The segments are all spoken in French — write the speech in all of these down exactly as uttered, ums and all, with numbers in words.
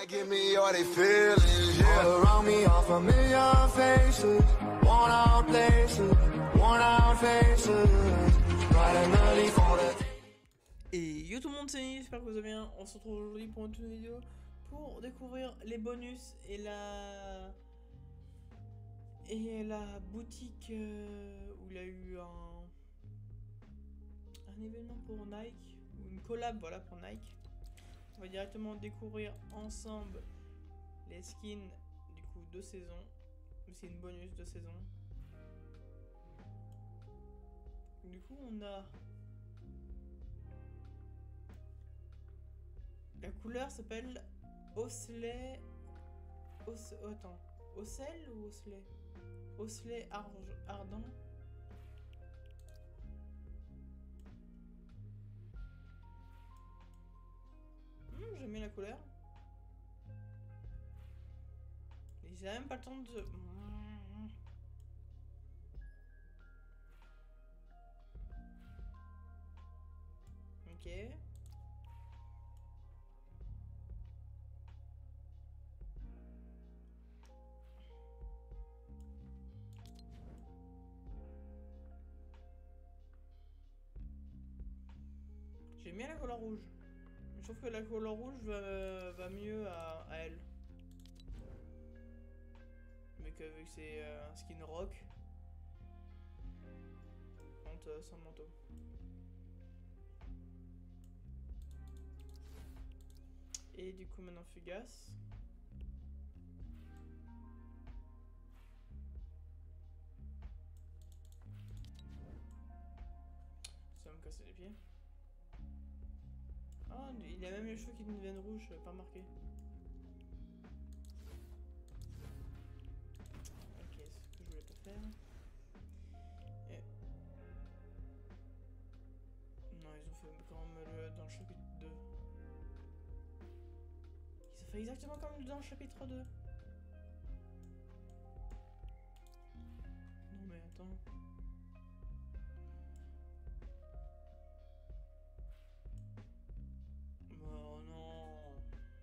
that give me all they feelings, yeah. All around me are familiar faces, worn out places, worn out faces, bright and early for the... Et yo tout le monde, c'est Nick, j'espère que vous allez bien. On se retrouve aujourd'hui pour une nouvelle vidéo pour découvrir les bonus et la et la boutique euh, où il y a eu un un événement pour Nike ou une collab, voilà, pour Nike. On va directement découvrir ensemble les skins du coup de saison. C'est une bonus de saison. Du coup on a la couleur s'appelle Osley. Os... Oh, attends. Ocel ou Osley? Osley arge... ardent. Hmm, j'aime bien la couleur. Et j'ai même pas le temps de... Hmm. Ok. J'aime bien la couleur rouge. Je trouve que la couleur rouge va, va mieux à, à elle. Mais que vu que c'est euh, un skin rock, contre euh, sans manteau. Et du coup maintenant Fugace. Ça va me casser les pieds. Oh, il a même les cheveux qui deviennent rouges, pas remarqué. Ok, c'est ce que je voulais pas faire. Et... Non, ils ont fait quand même le, dans le chapitre deux. Ils ont fait exactement comme dans le chapitre deux. Non mais attends. Oh non.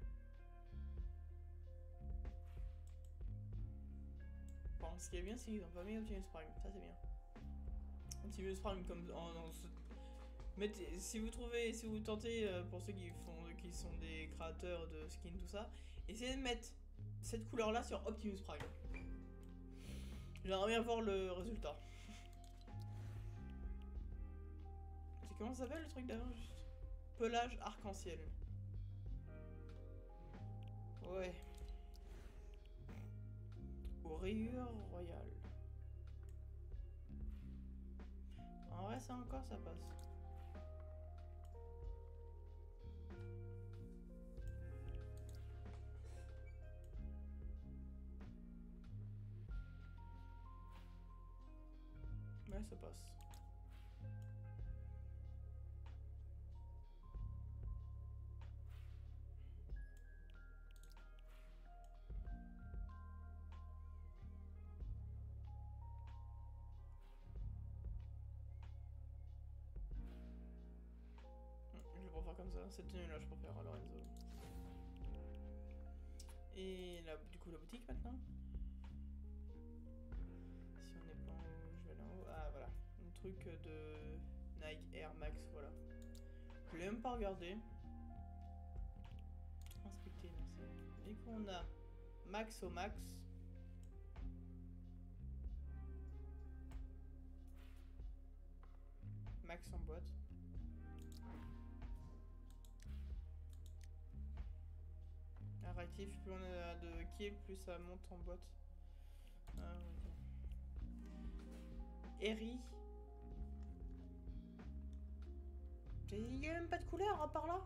Bon, ce qui est bien, c'est qu'ils ont pas mis Optimus Prime. Ça, c'est bien. Optimus Prime comme en, en ce... Mettez, si vous trouvez, si vous tentez, euh, pour ceux qui font, qui sont des créateurs de skins, tout ça, essayez de mettre cette couleur-là sur Optimus Prime. J'aimerais bien voir le résultat. C'est comment ça s'appelle le truc d'avant juste? Pelage arc-en-ciel. Ouais. Aux rayures royales. En vrai, ça encore, ça passe. Ouais, ça passe. Je vais pas faire comme ça. Cette tenue là, je préfère à Lorenzo. Et là, du coup, la boutique maintenant. Si on est pas en haut, je vais aller en haut. Ah, voilà. Un truc de Nike Air Max, voilà. Je l'ai même pas regardé. Inspecter, merci. Du coup, on a Max au max. Max en boîte. Un réactif, plus on a de kills, plus ça monte en boîte. Ah, ok. Eri. Il n'y a même pas de couleur, hein, par là.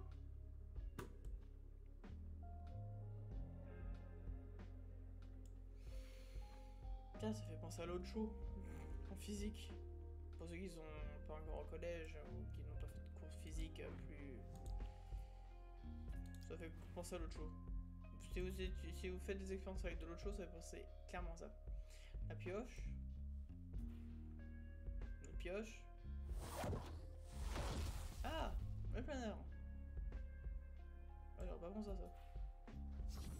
Putain, ça fait penser à l'autre show. En physique. Pour ceux qui sont pas encore au collège ou qui n'ont pas fait de cours physique plus... Ça fait penser à l'autre show. Si vous, si vous faites des expériences avec de l'autre chose, ça fait penser clairement à ça. La pioche. La pioche. Ah, le planeur. Ah, j'aurais pas pensé à ça.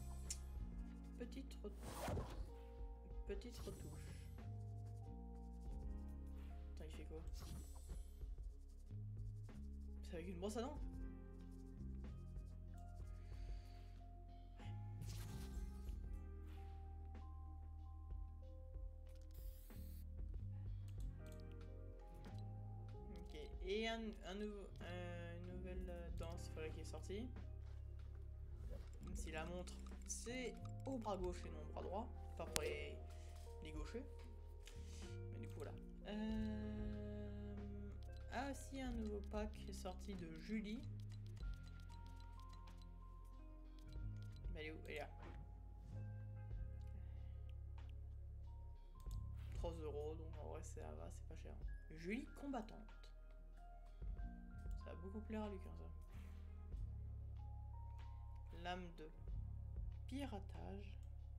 petite, re... petite retouche. Attends, il fait quoi? C'est avec une brosse à dents? Ok, et un, un nouveau, euh, une nouvelle danse voilà, qui est sortie. Même si la montre, c'est au bras gauche et non au bras droit. Pas pour les, les gauchers. Mais du coup, voilà. Euh... Ah, aussi un nouveau pack qui est sorti de Julie. Mais elle est où? Elle est là. trois euros, donc en vrai ça va, c'est pas cher. Julie combattante. Ça va beaucoup plaire à Lucas, ça. Lame de piratage.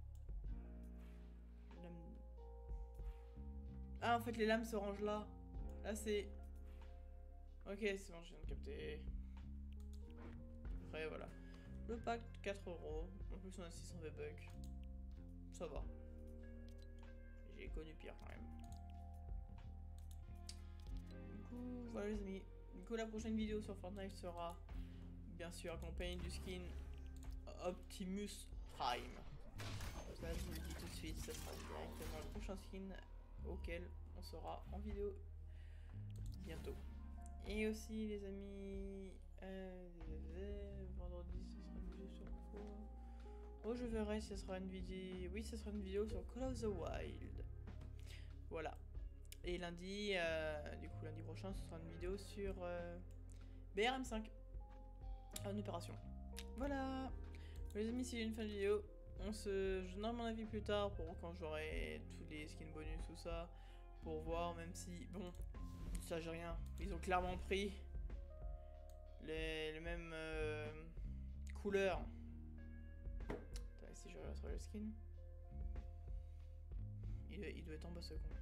Lame... Ah, en fait, les lames se rangent là. Là, c'est... Ok, c'est bon, je viens de capter. Après, voilà. Le pack, quatre euros. En plus, on a six cents V-Bucks. Ça va. J'ai connu pire, quand même. Du coup, voilà, les amis. Du coup, la prochaine vidéo sur Fortnite sera, bien sûr, accompagnée du skin Optimus Prime. Ça, je vous le dis tout de suite, ça sera directement le prochain skin auquel on sera en vidéo bientôt. Et aussi, les amis, euh, vendredi, ce sera une vidéo sur quoi? Oh, je verrai si ce sera une vidéo. Oui, ce sera une vidéo sur Call of the Wild. Voilà. Et lundi, euh, du coup, lundi prochain, ce sera une vidéo sur euh, B R M cinq en opération. Voilà. Les amis, c'est une fin de vidéo. On se... Je donnerai mon avis plus tard pour quand j'aurai tous les skins bonus, tout ça. Pour voir, même si... Bon, ça j'ai rien. Ils ont clairement pris les, les mêmes euh, couleurs. Attends, si je regarde sur le skin. Il, il doit être en bas ce con.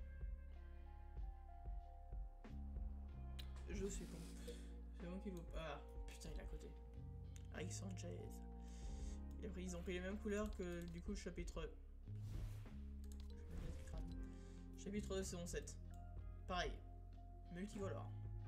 Je suis con. C'est bon qu'il vaut pas... Ah, putain, il est à côté. Rick Sanchez. Et après, ils ont pris les mêmes couleurs que du coup le chapitre. Chapitre deux saison sept. Pareil. Multicolore.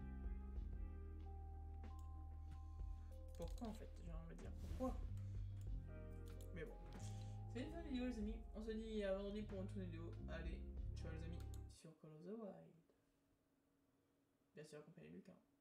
Pourquoi en fait? J'ai envie de dire pourquoi. Mais bon. C'est une fin de vidéo les amis. On se dit à vendredi pour une nouvelle vidéo. Allez, ciao les amis. Sur Call of the Wild. Bien sûr, accompagné de Lucas.